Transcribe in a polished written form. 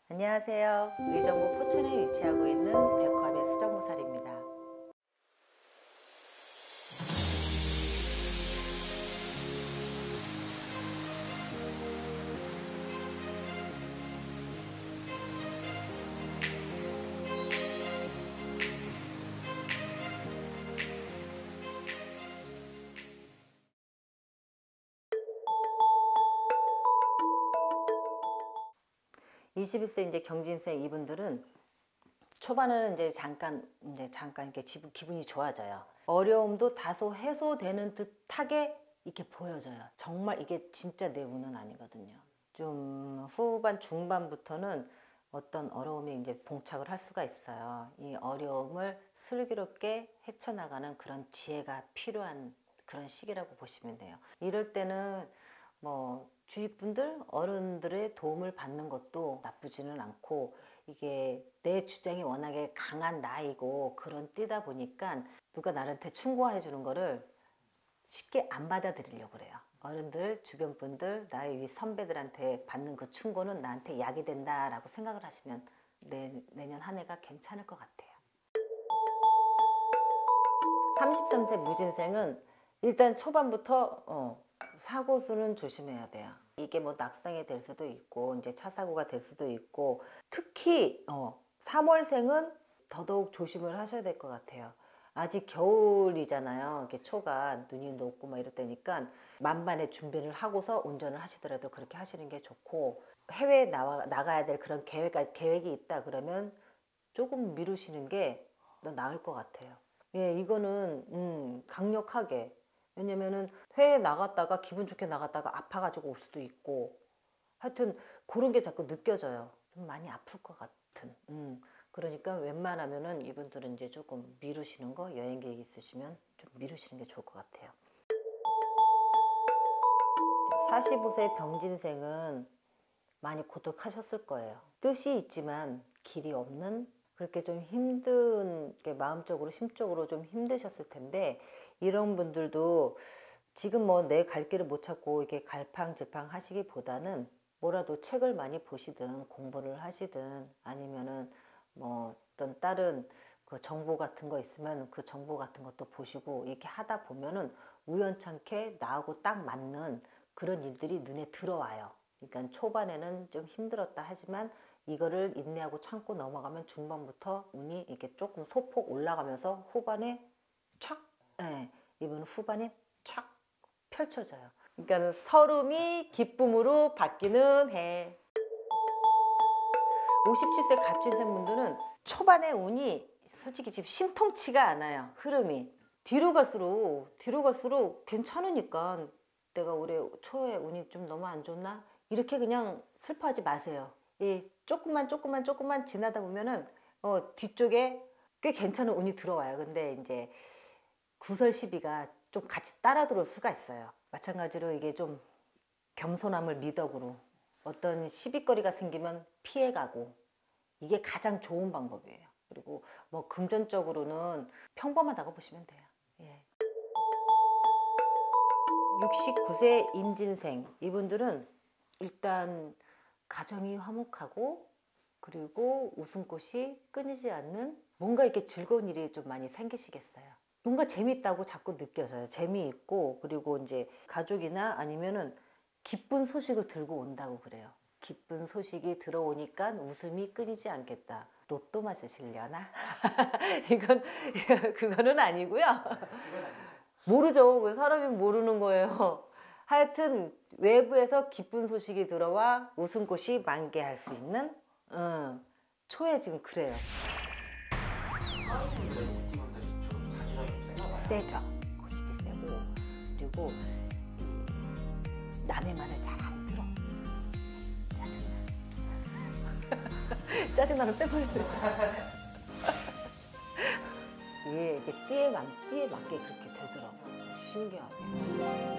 안녕하세요. 의정부 포천에 위치하고 있는 백화배 수정보살입니다. (21세) 이제 경진생 이분들은 초반에는 잠깐 이렇게 기분이 좋아져요. 어려움도 다소 해소되는 듯하게 이렇게 보여져요. 정말 이게 진짜 내 운은 아니거든요. 좀 후반 중반부터는 어떤 어려움이 이제 봉착을 할 수가 있어요. 이 어려움을 슬기롭게 헤쳐나가는 그런 지혜가 필요한 그런 시기라고 보시면 돼요. 이럴 때는 주위 분들, 어른들의 도움을 받는 것도 나쁘지는 않고, 이게 내 주장이 워낙에 강한 나이고 그런 때다 보니까 누가 나한테 충고해 주는 거를 쉽게 안 받아들이려고 그래요. 어른들, 주변 분들, 나의 위 선배들한테 받는 그 충고는 나한테 약이 된다라고 생각을 하시면 내년 한 해가 괜찮을 것 같아요. 33세 무진생은 일단 초반부터 사고수는 조심해야 돼요. 이게 낙상이 될 수도 있고 이제 차 사고가 될 수도 있고, 특히 3월생은 더더욱 조심을 하셔야 될 것 같아요. 아직 겨울이잖아요. 이렇게 초가 눈이 녹고 이럴 때니까 만반의 준비를 하고서 운전을 하시더라도 그렇게 하시는 게 좋고, 해외에 나가야 될 그런 계획이 있다 그러면 조금 미루시는 게 더 나을 것 같아요. 예, 이거는 강력하게, 왜냐면은 해외에 나갔다가 기분 좋게 나갔다가 아파가지고 올 수도 있고, 하여튼 그런 게 자꾸 느껴져요. 좀 많이 아플 것 같은. 그러니까 웬만하면은 이분들은 이제 조금 미루시는 거, 여행 계획 있으시면 좀 미루시는 게 좋을 것 같아요. 45세 병진생은 많이 고독하셨을 거예요. 뜻이 있지만 길이 없는, 그렇게 좀 힘든, 마음적으로 심적으로 좀 힘드셨을 텐데, 이런 분들도 지금 내 갈 길을 못 찾고 이렇게 갈팡질팡 하시기보다는 뭐라도 책을 많이 보시든 공부를 하시든, 아니면은 어떤 다른 그 정보 같은 거 있으면 그 정보 같은 것도 보시고, 이렇게 하다 보면은 우연찮게 나하고 딱 맞는 그런 일들이 눈에 들어와요. 그러니까 초반에는 좀 힘들었다 하지만 이거를 인내하고 참고 넘어가면 중반부터 운이 이렇게 조금 소폭 올라가면서 후반에 촥, 이분 후반에 촥 펼쳐져요. 그러니까 서름이 기쁨으로 바뀌는 해. 57세 갑진생 분들은 초반에 운이 솔직히 지금 신통치가 않아요. 흐름이 뒤로 갈수록 괜찮으니까 내가 올해 초에 운이 좀 너무 안 좋나? 이렇게 그냥 슬퍼하지 마세요. 이 조금만 지나다 보면은 뒤쪽에 꽤 괜찮은 운이 들어와요. 근데 이제 구설 시비가 좀 같이 따라 들어올 수가 있어요. 마찬가지로 이게 좀 겸손함을 미덕으로 어떤 시비거리가 생기면 피해가고, 이게 가장 좋은 방법이에요. 그리고 금전적으로는 평범하다고 보시면 돼요. 예. 69세 임진생 이분들은 일단 가정이 화목하고, 그리고 웃음꽃이 끊이지 않는 뭔가 이렇게 즐거운 일이 좀 많이 생기시겠어요. 뭔가 재밌다고 자꾸 느껴져요. 재미있고, 그리고 이제 가족이나 아니면은 기쁜 소식을 들고 온다고 그래요. 기쁜 소식이 들어오니까 웃음이 끊이지 않겠다. 로또 맞으시려나? 그거는 아니고요. 모르죠. 사람이 모르는 거예요. 하여튼 외부에서 기쁜 소식이 들어와 웃음꽃이 만개할 수 있는 초에 지금 그래요. 세죠. 고집이 세고, 그리고 남의 말을 잘 안 들어. 짜증나. 짜증나는 빼버리는. 이게 띠에 맞게 그렇게 되더라고요. 신기하게.